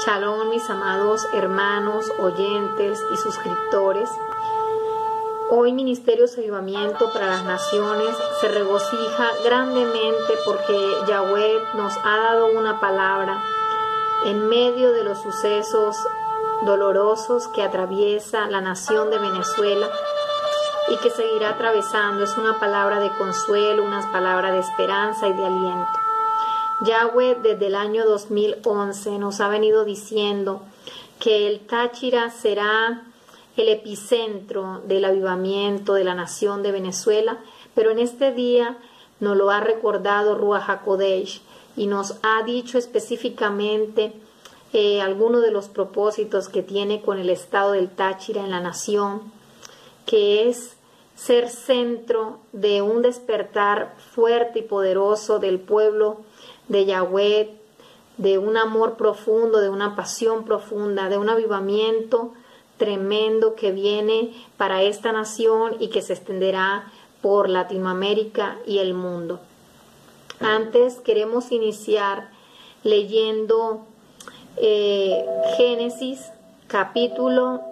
Shalom, mis amados hermanos, oyentes y suscriptores. Hoy Ministerios Avivamiento para las Naciones se regocija grandemente porque Yahweh nos ha dado una palabra en medio de los sucesos dolorosos que atraviesa la nación de Venezuela y que seguirá atravesando. Es una palabra de consuelo, una palabra de esperanza y de aliento. Yahweh desde el año 2011 nos ha venido diciendo que el Táchira será el epicentro del avivamiento de la nación de Venezuela, pero en este día nos lo ha recordado Ruach HaKodesh y nos ha dicho específicamente algunos de los propósitos que tiene con el estado del Táchira en la nación, que es ser centro de un despertar fuerte y poderoso del pueblo de Yahweh, de un amor profundo, de una pasión profunda, de un avivamiento tremendo que viene para esta nación y que se extenderá por Latinoamérica y el mundo. Antes queremos iniciar leyendo Génesis capítulo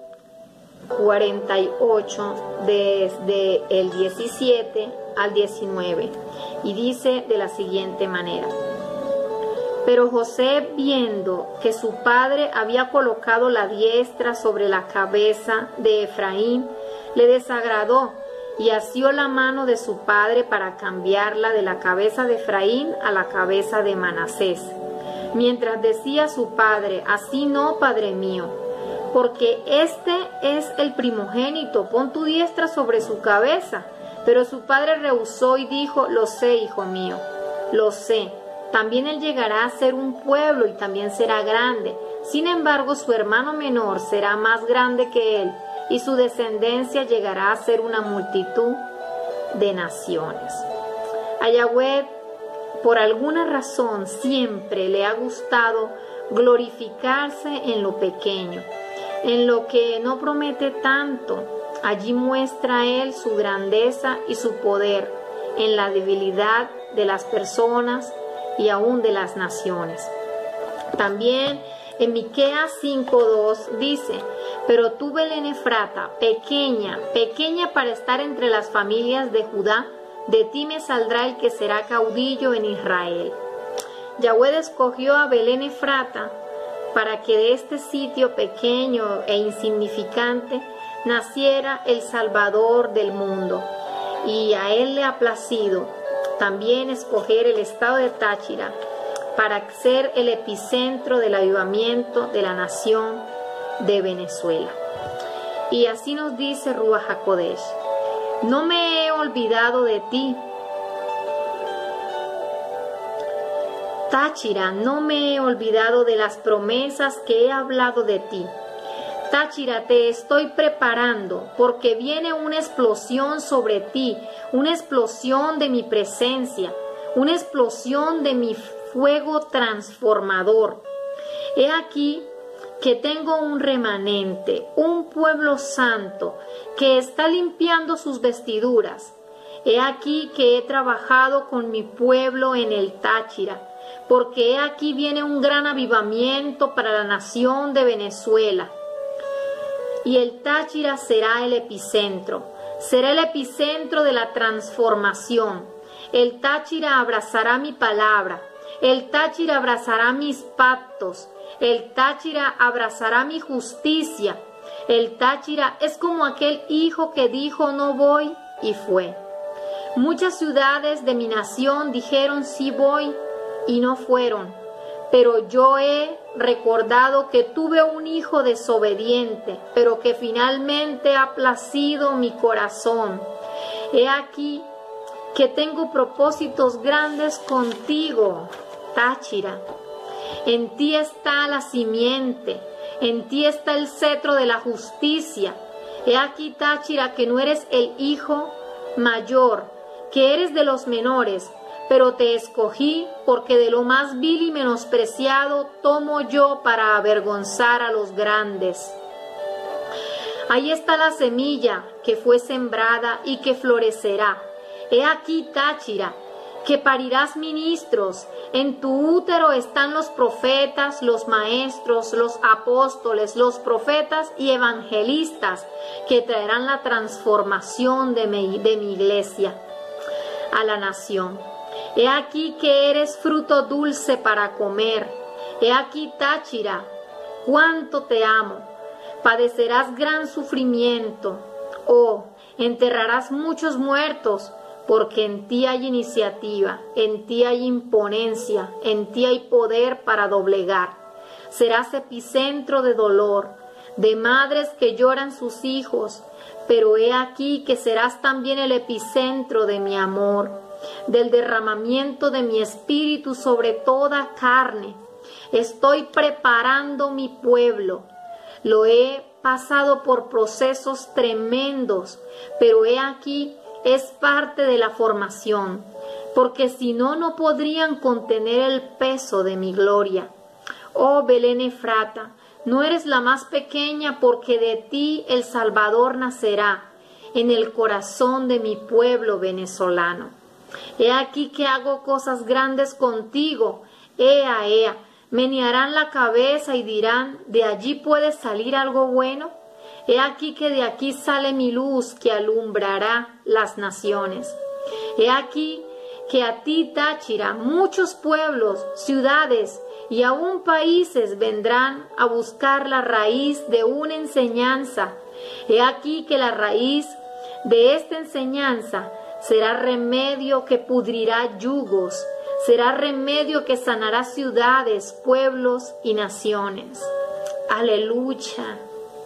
48 desde el 17 al 19 y dice de la siguiente manera: Pero José, viendo que su padre había colocado la diestra sobre la cabeza de Efraín, le desagradó y asió la mano de su padre para cambiarla de la cabeza de Efraín a la cabeza de Manasés. Mientras decía su padre: Así no, padre mío, porque este es el primogénito, pon tu diestra sobre su cabeza. Pero su padre rehusó y dijo: Lo sé, hijo mío, lo sé. También él llegará a ser un pueblo y también será grande. Sin embargo, su hermano menor será más grande que él y su descendencia llegará a ser una multitud de naciones. A Yahweh, por alguna razón, siempre le ha gustado glorificarse en lo pequeño, en lo que no promete tanto. Allí muestra él su grandeza y su poder en la debilidad de las personas y aún de las naciones. También en Miqueas 5:2 dice: Pero tú, Belén Efrata, pequeña, pequeña para estar entre las familias de Judá, de ti me saldrá el que será caudillo en Israel. Yahweh escogió a Belén Efrata para que de este sitio pequeño e insignificante naciera el Salvador del mundo, y a él le ha placido también escoger el estado de Táchira para ser el epicentro del avivamiento de la nación de Venezuela. Y así nos dice Ruach HaKodesh: No me he olvidado de ti, Táchira, no me he olvidado de las promesas que he hablado de ti. Táchira, te estoy preparando porque viene una explosión sobre ti, una explosión de mi presencia, una explosión de mi fuego transformador. He aquí que tengo un remanente, un pueblo santo que está limpiando sus vestiduras. He aquí que he trabajado con mi pueblo en el Táchira, porque he aquí viene un gran avivamiento para la nación de Venezuela. Y el Táchira será el epicentro de la transformación. El Táchira abrazará mi palabra, el Táchira abrazará mis pactos, el Táchira abrazará mi justicia. El Táchira es como aquel hijo que dijo: No voy, y fue. Muchas ciudades de mi nación dijeron: Sí voy, y no fueron. Pero yo he recordado que tuve un hijo desobediente, pero que finalmente ha placido mi corazón. He aquí que tengo propósitos grandes contigo, Táchira. En ti está la simiente, en ti está el cetro de la justicia. He aquí, Táchira, que no eres el hijo mayor, que eres de los menores, pero te escogí porque de lo más vil y menospreciado tomo yo para avergonzar a los grandes. Ahí está la semilla que fue sembrada y que florecerá. He aquí, Táchira, que parirás ministros. En tu útero están los profetas, los maestros, los apóstoles, los profetas y evangelistas que traerán la transformación de mi iglesia a la nación. He aquí que eres fruto dulce para comer. He aquí, Táchira, cuánto te amo. Padecerás gran sufrimiento. Oh, enterrarás muchos muertos, porque en ti hay iniciativa, en ti hay imponencia, en ti hay poder para doblegar. Serás epicentro de dolor, de madres que lloran sus hijos, pero he aquí que serás también el epicentro de mi amor, del derramamiento de mi espíritu sobre toda carne. Estoy preparando mi pueblo. Lo he pasado por procesos tremendos, pero he aquí es parte de la formación, porque si no, no podrían contener el peso de mi gloria. Oh Belén Efrata, no eres la más pequeña, porque de ti el Salvador nacerá en el corazón de mi pueblo venezolano. He aquí que hago cosas grandes contigo. Ea, ea, menearán la cabeza y dirán, ¿de allí puede salir algo bueno? He aquí que de aquí sale mi luz que alumbrará las naciones. He aquí que a ti, Táchira, muchos pueblos, ciudades y aún países vendrán a buscar la raíz de una enseñanza. He aquí que la raíz de esta enseñanza será remedio que pudrirá yugos, será remedio que sanará ciudades, pueblos y naciones. Aleluya.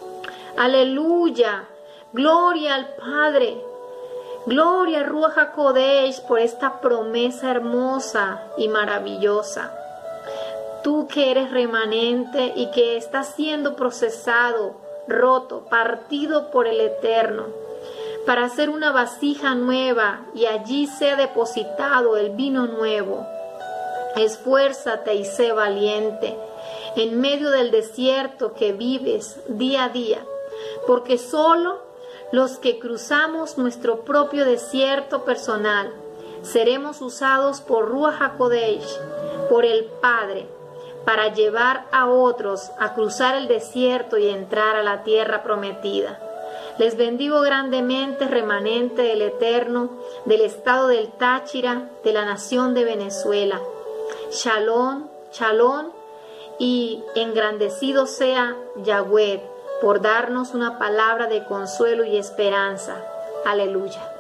Aleluya, gloria al Padre, gloria a Ruach HaKodesh por esta promesa hermosa y maravillosa. Tú que eres remanente y que estás siendo procesado, roto, partido por el Eterno, para hacer una vasija nueva y allí sea depositado el vino nuevo. Esfuérzate y sé valiente en medio del desierto que vives día a día, porque solo los que cruzamos nuestro propio desierto personal seremos usados por Ruach HaKodesh, por el Padre, para llevar a otros a cruzar el desierto y entrar a la tierra prometida. Les bendigo grandemente, remanente del Eterno, del estado del Táchira, de la nación de Venezuela. Shalom, shalom, y engrandecido sea Yahweh por darnos una palabra de consuelo y esperanza. Aleluya.